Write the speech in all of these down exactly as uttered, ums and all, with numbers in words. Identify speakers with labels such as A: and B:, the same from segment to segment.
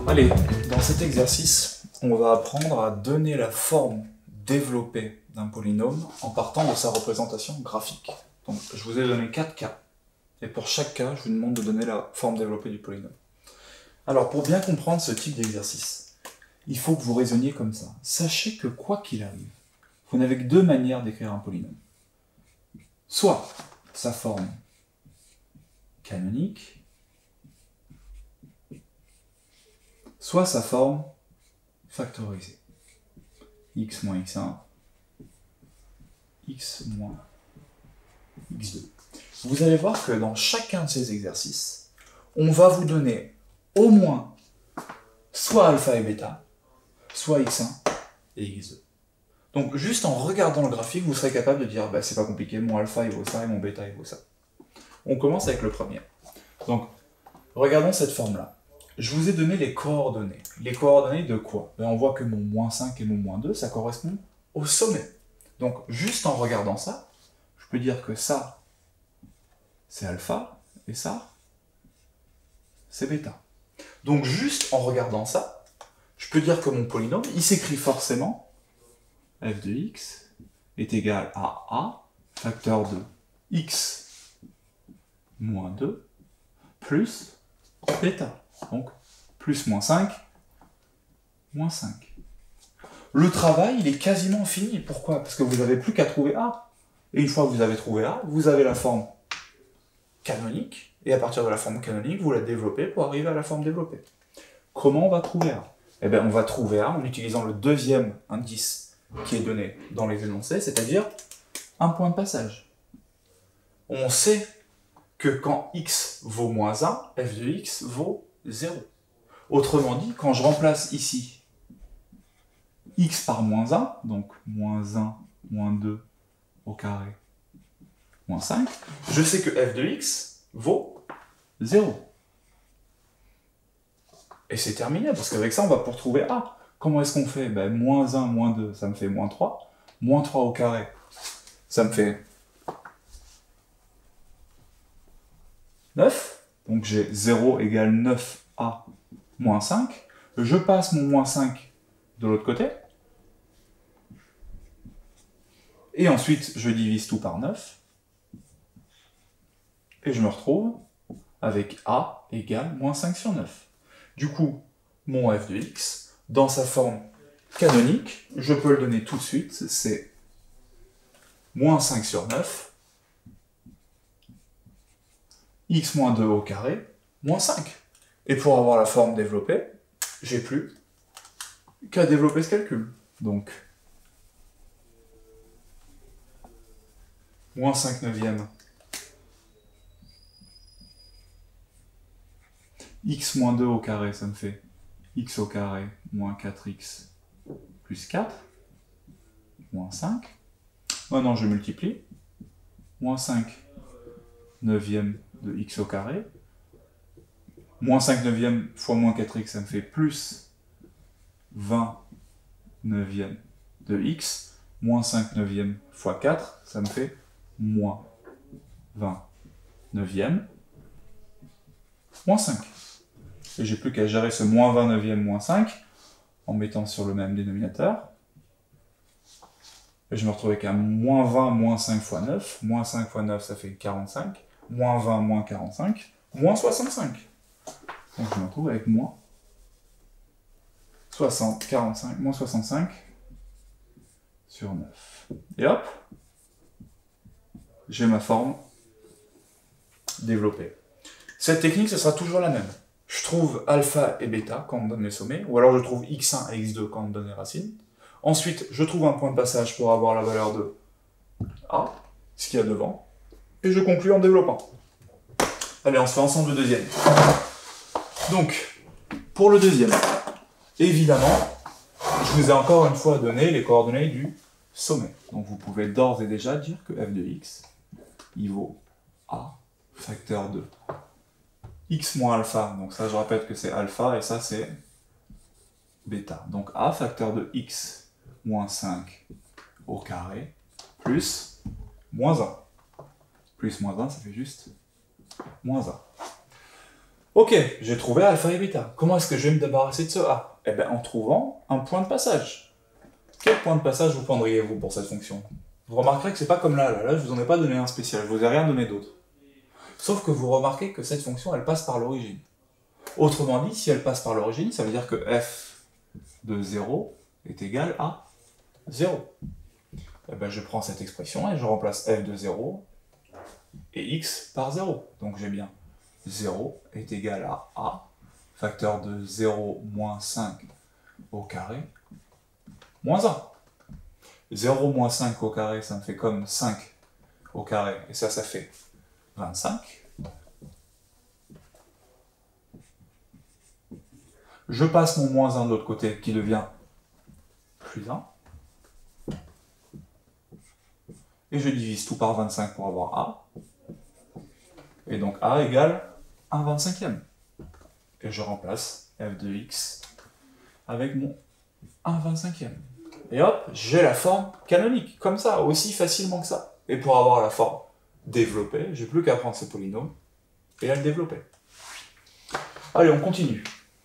A: Allez, dans cet exercice, on va apprendre à donner la forme développée d'un polynôme en partant de sa représentation graphique. Donc, je vous ai donné quatre cas, et pour chaque cas, je vous demande de donner la forme développée du polynôme. Alors, pour bien comprendre ce type d'exercice, il faut que vous raisonniez comme ça. Sachez que quoi qu'il arrive, vous n'avez que deux manières d'écrire un polynôme. Soit sa forme canonique, soit sa forme factorisée. x moins x un, x moins x deux. Vous allez voir que dans chacun de ces exercices, on va vous donner au moins soit alpha et bêta, soit x un et x deux. Donc juste en regardant le graphique, vous serez capable de dire bah, c'est pas compliqué, mon alpha il vaut ça et mon bêta il vaut ça. On commence avec le premier. Donc, regardons cette forme-là. Je vous ai donné les coordonnées. Les coordonnées de quoi? Ben, on voit que mon moins cinq et mon moins deux, ça correspond au sommet. Donc, juste en regardant ça, je peux dire que ça, c'est alpha, et ça, c'est bêta. Donc, juste en regardant ça, je peux dire que mon polynôme, il s'écrit forcément f de x est égal à a, facteur de x moins deux, plus bêta. Donc, plus moins cinq, moins cinq. Le travail, il est quasiment fini. Pourquoi? Parce que vous n'avez plus qu'à trouver A. Et une fois que vous avez trouvé A, vous avez la forme canonique. Et à partir de la forme canonique, vous la développez pour arriver à la forme développée. Comment on va trouver A? Eh bien, on va trouver A en utilisant le deuxième indice qui est donné dans les énoncés, c'est-à-dire un point de passage. On sait que quand x vaut moins un, f de x vaut zéro. Autrement dit, quand je remplace ici x par moins un, donc moins un, moins deux au carré, moins cinq, je sais que f de x vaut zéro. Et c'est terminé, parce qu'avec ça, on va pouvoir trouver A. Comment est-ce qu'on fait? Ben, moins un, moins deux, ça me fait moins trois. Moins trois au carré, ça me fait neuf. Donc j'ai zéro égale neuf a moins cinq. Je passe mon moins cinq de l'autre côté. Et ensuite, je divise tout par neuf. Et je me retrouve avec a égale moins cinq sur neuf. Du coup, mon f de x, dans sa forme canonique, je peux le donner tout de suite, c'est moins cinq sur neuf, x moins deux au carré, moins cinq. Et pour avoir la forme développée, j'ai plus qu'à développer ce calcul. Donc, moins cinq neuvièmes, x moins deux au carré, ça me fait x au carré moins quatre x plus quatre, moins cinq. Maintenant, je multiplie. Moins cinq neuvièmes de x au carré. Moins cinq neuvièmes fois moins quatre x, ça me fait plus vingt neuvièmes de x. Moins cinq neuvièmes fois quatre, ça me fait moins vingt neuvièmes moins cinq. Et j'ai plus qu'à gérer ce moins vingt neuvièmes moins cinq en mettant sur le même dénominateur. Et je me retrouve avec un moins vingt moins cinq fois neuf. Moins cinq fois neuf, ça fait quarante-cinq. Moins vingt moins quarante-cinq. Moins soixante-cinq. Donc je me retrouve avec moins soixante, quarante-cinq, moins soixante-cinq sur neuf. Et hop, j'ai ma forme développée. Cette technique, ce sera toujours la même. Je trouve alpha et bêta quand on me donne les sommets, ou alors je trouve x un et x deux quand on me donne les racines. Ensuite, je trouve un point de passage pour avoir la valeur de A, ce qu'il y a devant, et je conclue en développant. Allez, on se fait ensemble le deuxième. Donc, pour le deuxième, évidemment, je vous ai encore une fois donné les coordonnées du sommet. Donc vous pouvez d'ores et déjà dire que f de x, il vaut A, facteur de x moins alpha. Donc ça, je répète que c'est alpha, et ça, c'est bêta. Donc A, facteur de x moins cinq au carré, plus moins un. Plus moins un, ça fait juste moins un. Ok, j'ai trouvé alpha et bêta. Comment est-ce que je vais me débarrasser de ce A? Eh bien, en trouvant un point de passage. Quel point de passage vous prendriez-vous pour cette fonction? Vous remarquerez que c'est pas comme là, là, là, je vous en ai pas donné un spécial, je vous ai rien donné d'autre. Sauf que vous remarquez que cette fonction, elle passe par l'origine. Autrement dit, si elle passe par l'origine, ça veut dire que f de zéro est égal à zéro. Eh bien, je prends cette expression et je remplace f de zéro et x par zéro. Donc j'ai bien zéro est égal à a, facteur de zéro moins cinq au carré, moins un. zéro moins cinq au carré, ça me fait comme cinq au carré, et ça, ça fait vingt-cinq. Je passe mon moins un de l'autre côté, qui devient plus un. Et je divise tout par vingt-cinq pour avoir a. Et donc a égale un vingt-cinquième. Et je remplace f de x avec mon un vingt-cinquième. Et hop, j'ai la forme canonique, comme ça, aussi facilement que ça. Et pour avoir la forme développée, j'ai plus qu'à prendre ces polynômes et à le développer. Allez, on continue.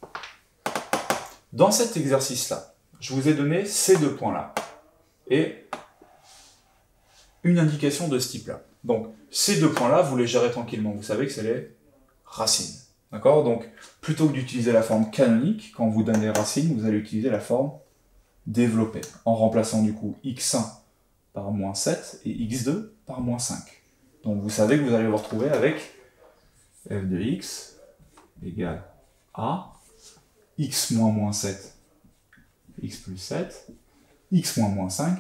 A: Dans cet exercice-là, je vous ai donné ces deux points-là et une indication de ce type-là. Donc, ces deux points-là, vous les gérez tranquillement. Vous savez que c'est les racines. D'accord? Donc, plutôt que d'utiliser la forme canonique, quand on vous donne les racines, vous allez utiliser la forme développée, en remplaçant du coup x un par moins sept et x deux par moins cinq. Donc, vous savez que vous allez vous retrouver avec f de x égale a, x moins moins sept, x plus sept, x moins moins cinq,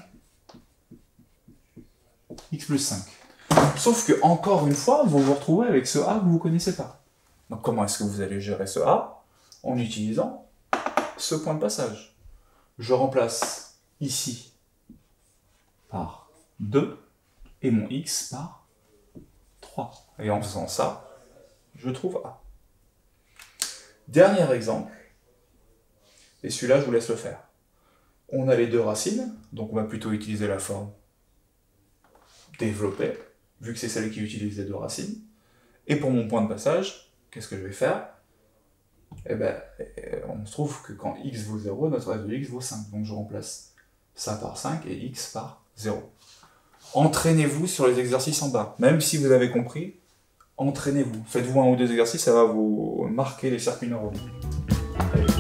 A: x plus cinq. Sauf que, encore une fois, vous vous retrouvez avec ce a que vous ne connaissez pas. Donc comment est-ce que vous allez gérer ce a? En utilisant ce point de passage. Je remplace ici par deux et mon x par trois. Et en faisant ça, je trouve a. Dernier exemple, et celui-là je vous laisse le faire. On a les deux racines, donc on va plutôt utiliser la forme développée, vu que c'est celle qui utilise les deux racines. Et pour mon point de passage, qu'est-ce que je vais faire? Eh bien, on se trouve que quand x vaut zéro, notre f de x vaut cinq. Donc je remplace ça par cinq et x par zéro. Entraînez-vous sur les exercices en bas. Même si vous avez compris, entraînez-vous. Faites-vous un ou deux exercices, ça va vous marquer les circuits neuraux. Allez.